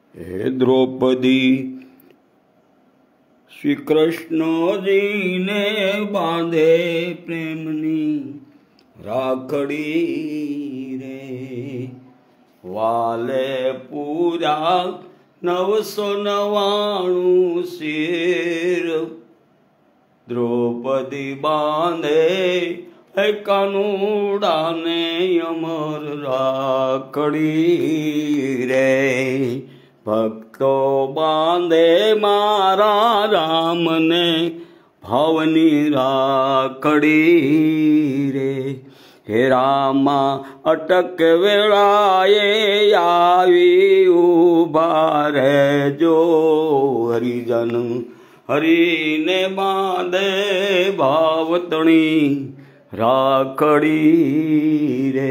हे द्रौपदी श्री कृष्ण जी ने बांधे प्रेमनी राखड़ी रे वाले पूरा 999 सिर द्रौपदी बांधे है कानूड़ा ने अमर राखड़ी रे भक्तो बांधे मारा राम ने भावनी राखड़ी रे हे रामा अटक वेळाए आवी उभा रे जो हरिजन हरि ने बांधे भावतणी राखड़ी रे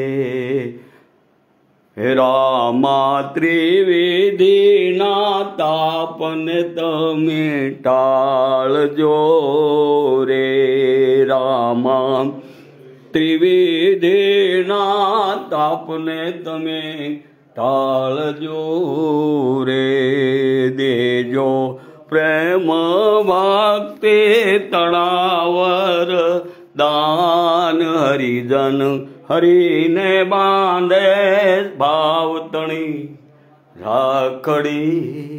हे रामा त्रिविधि ना तापने तमे टाळजो रे रामा त्रिविधि ना तापने तमे टाळजो रे देजो प्रेम भक्ति तणावर दान हरिजन हरि ने बांधे भावतणी राखड़ी।